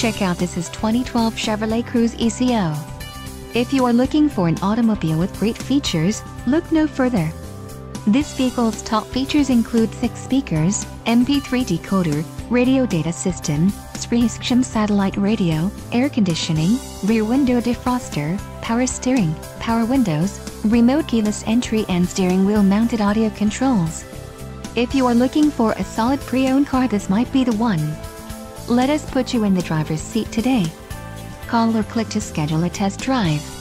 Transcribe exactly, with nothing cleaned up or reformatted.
Check out this is twenty twelve Chevrolet Cruze E C O. If you are looking for an automobile with great features, look no further. This vehicle's top features include six speakers, M P three decoder, radio data system, Sirius satellite radio, air conditioning, rear window defroster, power steering, power windows, remote keyless entry and steering wheel mounted audio controls. If you are looking for a solid pre-owned car, this might be the one. Let us put you in the driver's seat today. Call or click to schedule a test drive.